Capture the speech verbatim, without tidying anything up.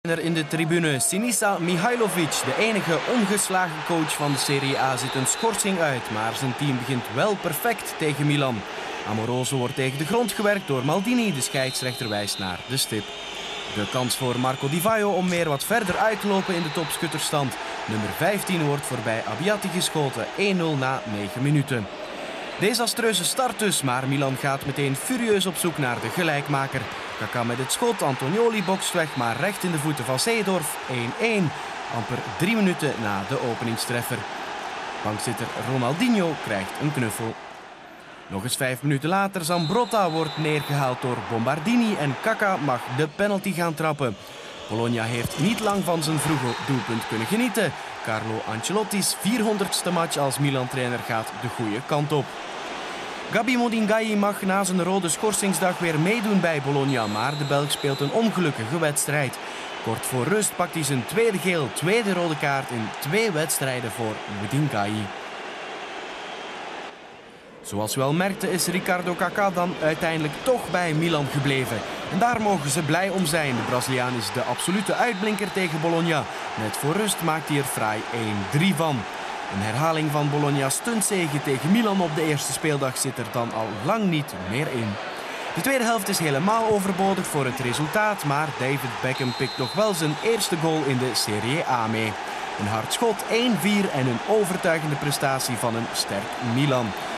In de tribune, Sinisa Mihajlovic, de enige ongeslagen coach van de Serie A, zit een schorsing uit. Maar zijn team begint wel perfect tegen Milan. Amoroso wordt tegen de grond gewerkt door Maldini, de scheidsrechter wijst naar de stip. De kans voor Marco Di Vaio om meer wat verder uit te lopen in de topschutterstand. Nummer vijftien wordt voorbij Abbiati geschoten, één nul na negen minuten. Desastreuze start dus, maar Milan gaat meteen furieus op zoek naar de gelijkmaker. Kaká met het schot, Antonioli bokst weg, maar recht in de voeten van Seedorf, één één. Amper drie minuten na de openingstreffer. Bankzitter Ronaldinho krijgt een knuffel. Nog eens vijf minuten later, Zambrotta wordt neergehaald door Bombardini en Kaká mag de penalty gaan trappen. Bologna heeft niet lang van zijn vroege doelpunt kunnen genieten. Carlo Ancelotti's vierhonderdste match als Milan-trainer gaat de goede kant op. Gabi Modingai mag na zijn rode schorsingsdag weer meedoen bij Bologna, maar de Belg speelt een ongelukkige wedstrijd. Kort voor rust pakt hij zijn tweede geel, tweede rode kaart in twee wedstrijden voor Modingai. Zoals u al merkte is Ricardo Kaká dan uiteindelijk toch bij Milan gebleven. En daar mogen ze blij om zijn. De Braziliaan is de absolute uitblinker tegen Bologna. Net voor rust maakt hij er fraai één drie van. Een herhaling van Bologna's stuntzege tegen Milan op de eerste speeldag zit er dan al lang niet meer in. De tweede helft is helemaal overbodig voor het resultaat, maar David Beckham pikt nog wel zijn eerste goal in de Serie A mee. Een hard schot, één vier en een overtuigende prestatie van een sterk Milan.